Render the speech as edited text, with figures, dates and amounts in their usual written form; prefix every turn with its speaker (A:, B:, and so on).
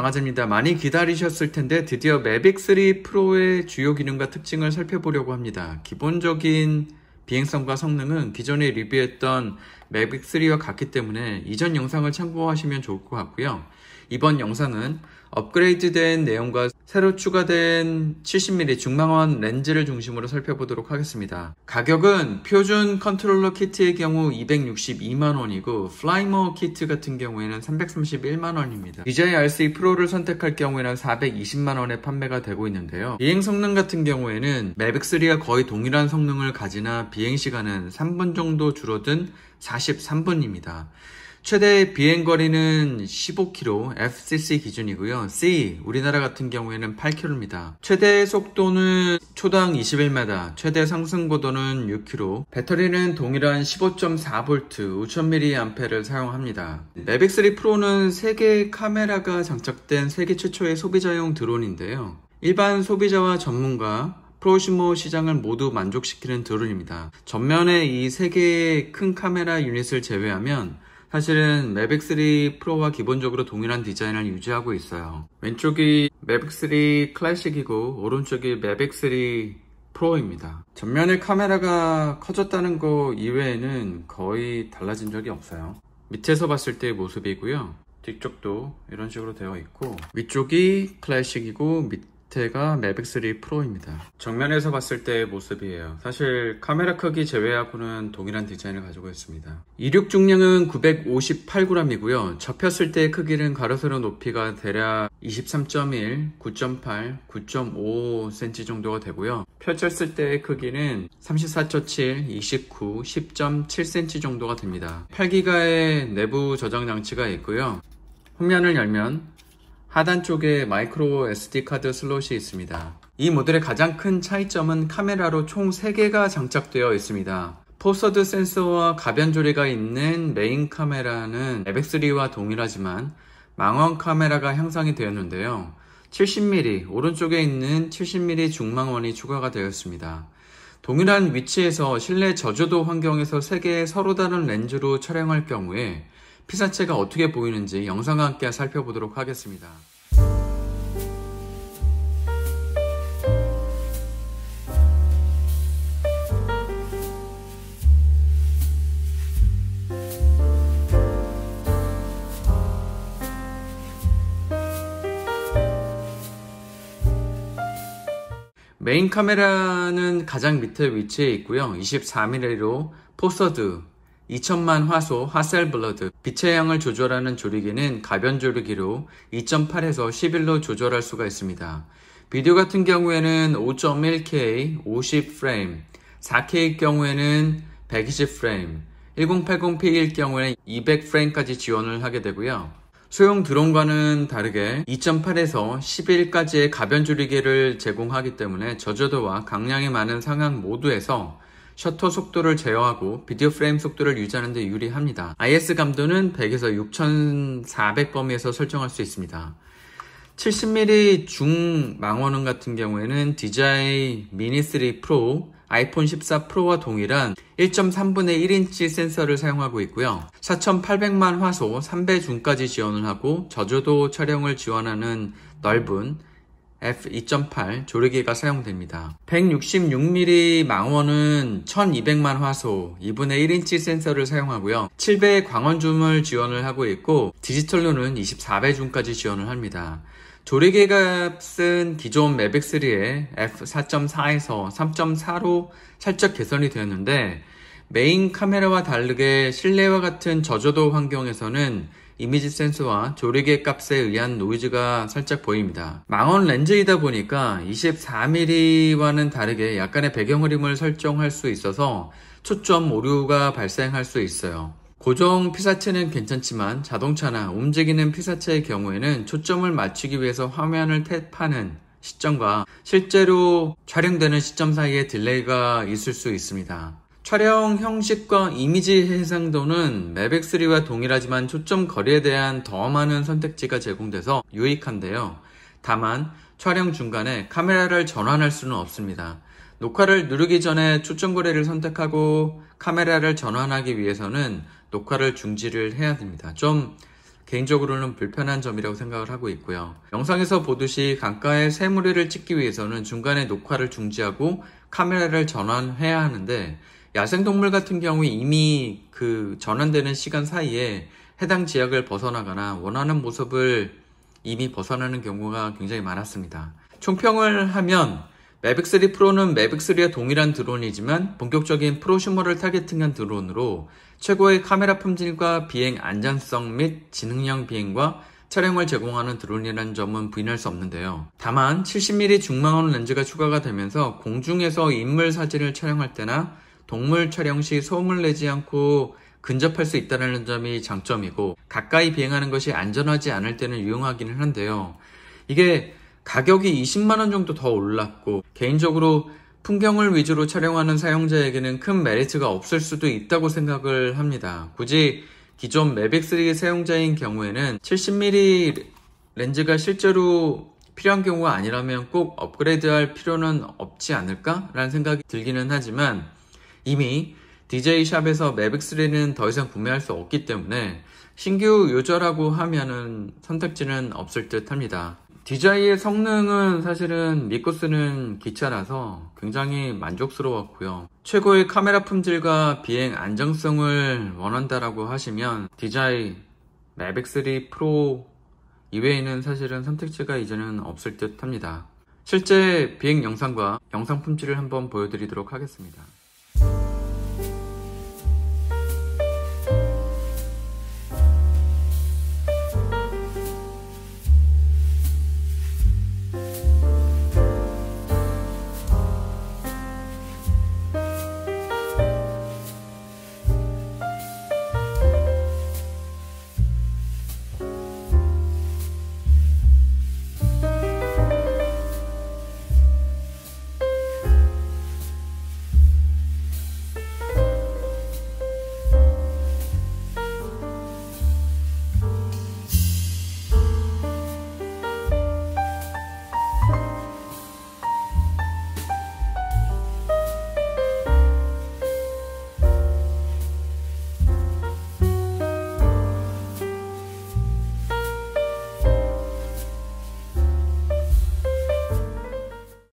A: 강하재입니다. 많이 기다리셨을 텐데 드디어 매빅 3 프로의 주요 기능과 특징을 살펴보려고 합니다. 기본적인 비행성과 성능은 기존에 리뷰했던 매빅 3와 같기 때문에 이전 영상을 참고하시면 좋을 것 같고요. 이번 영상은 업그레이드된 내용과 새로 추가된 70mm 중망원 렌즈를 중심으로 살펴보도록 하겠습니다. 가격은 표준 컨트롤러 키트의 경우 262만원이고 플라이머 키트 같은 경우에는 331만원입니다. DJI RC 프로를 선택할 경우에는 420만원에 판매가 되고 있는데요. 비행 성능 같은 경우에는 매빅 3와 거의 동일한 성능을 가지나 비행시간은 3분 정도 줄어든 43분입니다. 최대 비행거리는 15km, FCC 기준이고요. C, 우리나라 같은 경우에는 8km입니다. 최대 속도는 초당 21m, 최대 상승 고도는 6km, 배터리는 동일한 15.4V, 5000mAh를 사용합니다. 매빅 3 프로는 3개의 카메라가 장착된 세계 최초의 소비자용 드론인데요. 일반 소비자와 전문가, 프로슈머 시장을 모두 만족시키는 드론입니다. 전면에 이 3개의 큰 카메라 유닛을 제외하면 사실은 매빅 3 프로와 기본적으로 동일한 디자인을 유지하고 있어요. 왼쪽이 매빅 3 클래식이고 오른쪽이 매빅 3 프로입니다. 전면의 카메라가 커졌다는 거 이외에는 거의 달라진 적이 없어요. 밑에서 봤을 때의 모습이고요. 뒤쪽도 이런 식으로 되어 있고 위쪽이 클래식이고 밑에가 매빅 3 프로입니다. 정면에서 봤을 때의 모습이에요. 사실 카메라 크기 제외하고는 동일한 디자인을 가지고 있습니다. 이륙 중량은 958g이고요. 접혔을 때의 크기는 가로 세로 높이가 대략 23.1, 9.8, 9.5cm 정도가 되고요. 펼쳤을 때의 크기는 34.7, 29, 10.7cm 정도가 됩니다. 8기가의 내부 저장 장치가 있고요. 후면을 열면 하단 쪽에 마이크로 SD카드 슬롯이 있습니다. 이 모델의 가장 큰 차이점은 카메라로 총 3개가 장착되어 있습니다. 포서드 센서와 가변 조리가 있는 메인 카메라는 매빅 3와 동일하지만 망원 카메라가 향상이 되었는데요. 70mm, 오른쪽에 있는 70mm 중망원이 추가가 되었습니다. 동일한 위치에서 실내 저조도 환경에서 3개의 서로 다른 렌즈로 촬영할 경우에 피사체가 어떻게 보이는지 영상과 함께 살펴보도록 하겠습니다. 메인 카메라는 가장 밑에 위치해 있고요. 24mm로 포서드, 2000만 화소 하셀블러드, 빛의 양을 조절하는 조리기는 가변 조리기로 2.8에서 11로 조절할 수가 있습니다. 비디오 같은 경우에는 5.1K 50프레임, 4K의 경우에는 120프레임, 1080p일 경우에는 200프레임까지 지원을 하게 되고요. 소형 드론과는 다르게 2.8에서 11까지의 가변 조리기를 제공하기 때문에 저조도와 강량이 많은 상황 모두에서 셔터 속도를 제어하고 비디오 프레임 속도를 유지하는 데 유리합니다. IS 감도는 100에서 6400범위에서 설정할 수 있습니다. 70mm 중망원음 같은 경우에는 DJI 미니 3 프로, 아이폰 14 프로와 동일한 1.3분의 1인치 센서를 사용하고 있고요. 4800만 화소 3배 줌까지 지원을 하고 저조도 촬영을 지원하는 넓은 f2.8 조리기가 사용됩니다. 166mm 망원은 1200만 화소 2분의 1인치 센서를 사용하고요. 7배의 광원 줌을 지원을 하고 있고 디지털로는 24배 줌까지 지원을 합니다. 조리기 값은 기존 매빅 3의 f4.4에서 3.4로 살짝 개선이 되었는데 메인 카메라와 다르게 실내와 같은 저조도 환경에서는 이미지 센서와 조리개 값에 의한 노이즈가 살짝 보입니다. 망원 렌즈이다 보니까 24mm와는 다르게 약간의 배경 흐림을 설정할 수 있어서 초점 오류가 발생할 수 있어요. 고정 피사체는 괜찮지만 자동차나 움직이는 피사체의 경우에는 초점을 맞추기 위해서 화면을 탭하는 시점과 실제로 촬영되는 시점 사이에 딜레이가 있을 수 있습니다. 촬영 형식과 이미지 해상도는 매빅 3와 동일하지만 초점 거리에 대한 더 많은 선택지가 제공돼서 유익한데요. 다만 촬영 중간에 카메라를 전환할 수는 없습니다. 녹화를 누르기 전에 초점 거리를 선택하고 카메라를 전환하기 위해서는 녹화를 중지를 해야 됩니다. 좀 개인적으로는 불편한 점이라고 생각을 하고 있고요. 영상에서 보듯이 강가에 새무리를 찍기 위해서는 중간에 녹화를 중지하고 카메라를 전환해야 하는데, 야생동물 같은 경우 이미 그 전환되는 시간 사이에 해당 지역을 벗어나거나 원하는 모습을 이미 벗어나는 경우가 굉장히 많았습니다. 총평을 하면 매빅3 프로는 매빅3와 동일한 드론이지만 본격적인 프로슈머를 타겟팅한 드론으로 최고의 카메라 품질과 비행 안전성 및 지능형 비행과 촬영을 제공하는 드론이라는 점은 부인할 수 없는데요. 다만 70mm 중망원 렌즈가 추가가 되면서 공중에서 인물 사진을 촬영할 때나 동물 촬영 시 소음을 내지 않고 근접할 수 있다는 점이 장점이고, 가까이 비행하는 것이 안전하지 않을 때는 유용하기는 한데요. 이게 가격이 20만원 정도 더 올랐고, 개인적으로 풍경을 위주로 촬영하는 사용자에게는 큰 메리트가 없을 수도 있다고 생각을 합니다. 굳이 기존 매빅3 사용자인 경우에는 70mm 렌즈가 실제로 필요한 경우가 아니라면 꼭 업그레이드할 필요는 없지 않을까? 라는 생각이 들기는 하지만, 이미 DJ샵에서 매빅3는 더 이상 구매할 수 없기 때문에 신규 유저라고 하면은 선택지는 없을 듯 합니다. DJI의 성능은 사실은 믿고 쓰는 기차라서 굉장히 만족스러웠고요. 최고의 카메라 품질과 비행 안정성을 원한다라고 하시면 DJI 매빅3 프로 이외에는 사실은 선택지가 이제는 없을 듯 합니다. 실제 비행 영상과 영상 품질을 한번 보여드리도록 하겠습니다.